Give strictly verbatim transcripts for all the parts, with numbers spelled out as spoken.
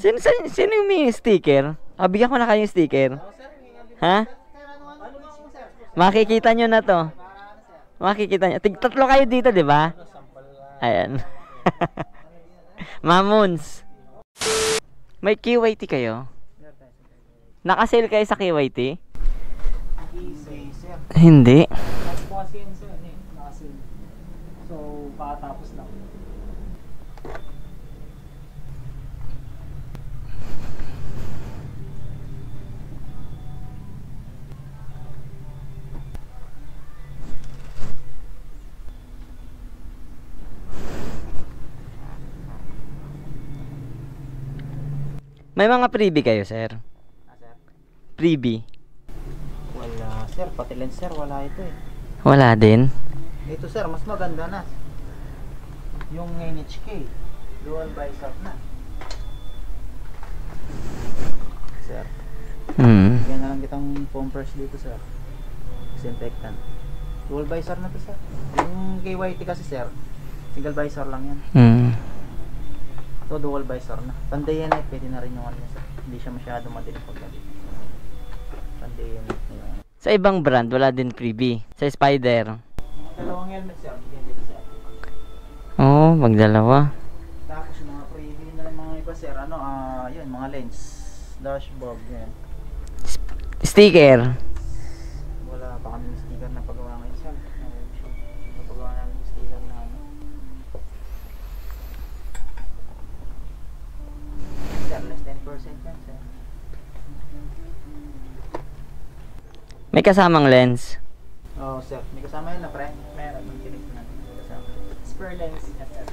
Sino, sino, sino yung may sticker? Ah, bigyan ko na kayo yung sticker. Ha? Makikita nyo na to. Makikita nyo. Tig tatlo kayo dito, di ba? Ayan. Mamoons. May K Y T kayo? Nakasale kayo sa K Y T? Hindi. So, pakatapos lang. May mga freebie kayo, sir? Ah, sir? Freebie? Wala, sir. Pati lens, sir. Wala ito eh. Wala din? Ito, sir. Mas maganda na. Yung N H K. Dual visor na. Sir. Hmm. Yan na lang kitang foam brush dito, sir. Disinfectant. Dual visor na to, sir. Yung K Y T kasi, sir. Single visor lang yan. Hmm. Ito, dual visor na. Panday yan eh. Pwede na rin yung ano, sir. Hindi siya masyado madilim pagdating. Panday yan eh. Sa ibang brand, wala din freebie. Sa Spider. Dalawang helmet, sir. Bigyan dito, sir. Oo, oh, magdalawa. Tapos yung mga preview na mga iba, sir. Ano, ah, yun, mga lens. Dashboard, yan. Sticker. Wala pa kami sticker na pagawa ngayon, sir. Napagawa namin sticker na ano. Sir, less ten percent yan, sir. May kasamang lens. Oo, oh, sir. May kasama yun na, pre. Meron, may kinig na. May kasama. Spare lens niya, sir.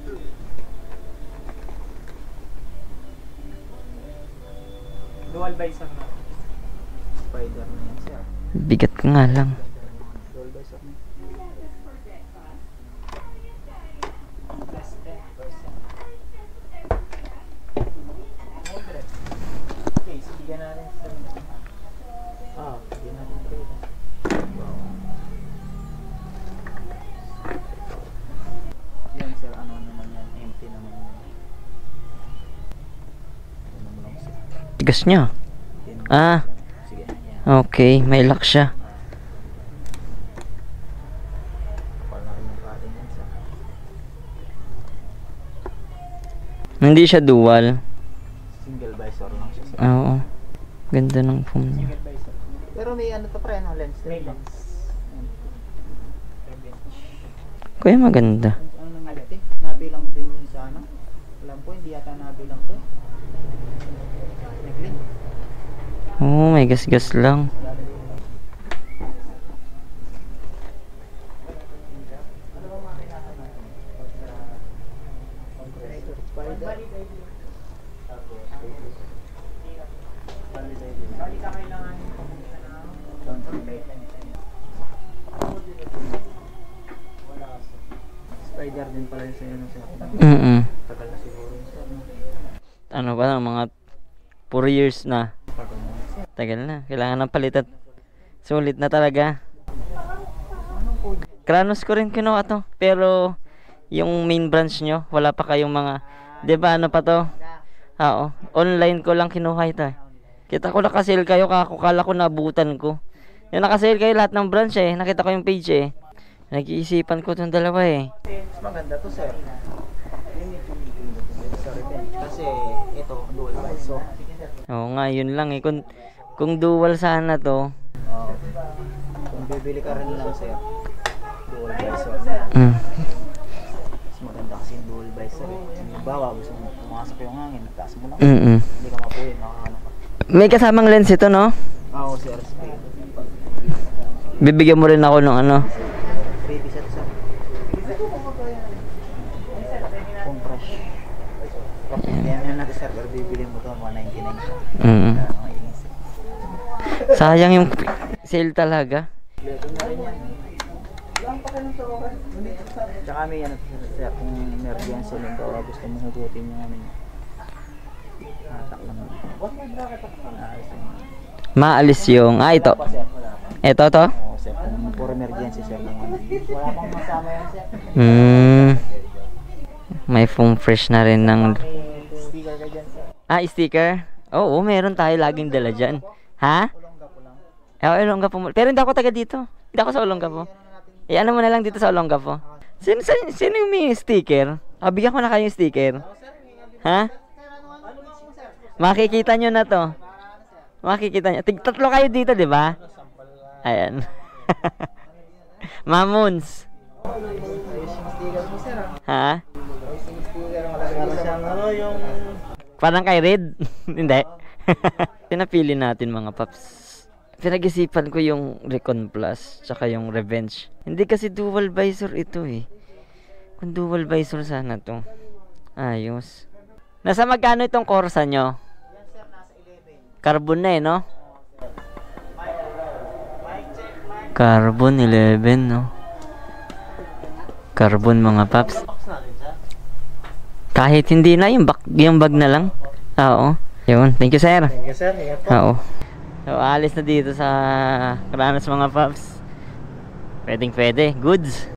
Dual visor na. Spider na yan, sir. Bigat ka nga lang. Dual visor na. Plus ten percent. Okay, so bigyan natin sa... Ah, bigyan natin sa... Wow. Yan, sir. Ano naman yan? Empty naman yan. Ano naman lang, sir. Tigas niya. Ah. Sige, yan. Okay, may lock siya. Kapal na rin yung cutting yan, sir. Hindi siya dual. Single visor lang siya, sir. Oo. Ganda ng foam niya. Single visor. Pero may ano to, pre, no? Lens. May lens. Kuya, maganda. Ano nang alat eh? Nabilang din sa ano? Alam ko, hindi yata nabilang to. Nag-link. Oo, may gas-gas lang. Ano ba mga kailangan natin? Compressor. Tapos, bali ka kailangan wala kasi. Spider din pala yung sa'yo nung sa'yo. Mm-mm. Tagal na siguro yung sa'yo. Ano ba, mga four years na. Tagal na yung sa'yo. Tagal na. Kailangan ng palitat. Sulit na talaga. Anong code? Kranos ko rin kinuha to. Pero, yung main branch nyo, wala pa kayong mga, di ba ano pa to? Oo. Online ko lang kinuha ito eh. Kita ko nakasale kayo, kakukala ko nabutan ko. Yung nakasale kayo lahat ng branch eh. Nakita ko yung page eh. Nag-iisipan ko itong dalawa eh. Mas maganda to, sir. Kasi ito, dual visor. Oo nga, yun lang eh. Kung, kung dual sana to. Oo. Kung bibili ka rin lang, sir, dual visor na. Mm. Mas maganda kasi yung dual visor eh. Halimbawa, gusto mo pumasok yung hangin, nagtaas mo lang. Mm-mm. Hindi ka mapuwin, makakano ka. May kasamang lens ito, no? Oo, sir, spray. Bibigyan mo rin ako ng ano. Pretty set, sir. Compress. Yan yan natin, sir, pero bibili mo ito, one ninety-nine siya. Mm. Kaya makainisip. Sayang yung sale talaga. Ito na rin yan. Tsaka may ano, sir, kung emergency lang daw, gusto mo hugutin yung ano niya. Hatak lang. Maalis yung, ah ito. Wala pa, sir, wala pa. Ito to? Oo, sir, kung for emergency, sir, yung ano. Wala pang masama yan, sir. Hmm. May foam fresh na rin ng May sticker ka dyan, sir. Ah, sticker? Oo, meron tayo laging dala dyan. Ha? Olonggapo lang. Eh, Olongapo. mo- Pero hindi ako taga dito. Hindi ako sa Olongapo. Eh, ano mo na lang dito sa Olongapo. Sino, sino, sino yung may sticker? Ah, bigyan ko na kayo yung sticker. Ha? Makikita nyo na to. Makikita nyo. Tig tatlo kayo dito, di ba? Ayan. Mamoons. Ayos yung sticker mo, sir. ah. Ha? Ayos yung sticker. Para siyang ano yung... Parang kay Red? Hindi. Pinapili natin mga paps. Pinag-isipan ko yung Recon Plus tsaka yung Revenge. Hindi kasi dual visor ito eh. Kung dual visor sana to. Ayos. Nasa magkano itong Corsa nyo? Yan, sir, nasa eleven. Carbon na eh, no? Carbon eleven, no? Carbon mga paps. Kahit hindi na, yung bag, yung bag na lang. Oo. Yun. Thank you, sir. Thank you, sir. Ingat po. Oo. So, alis na dito sa Kranas mga paps. Pwedeng pwede. Goods.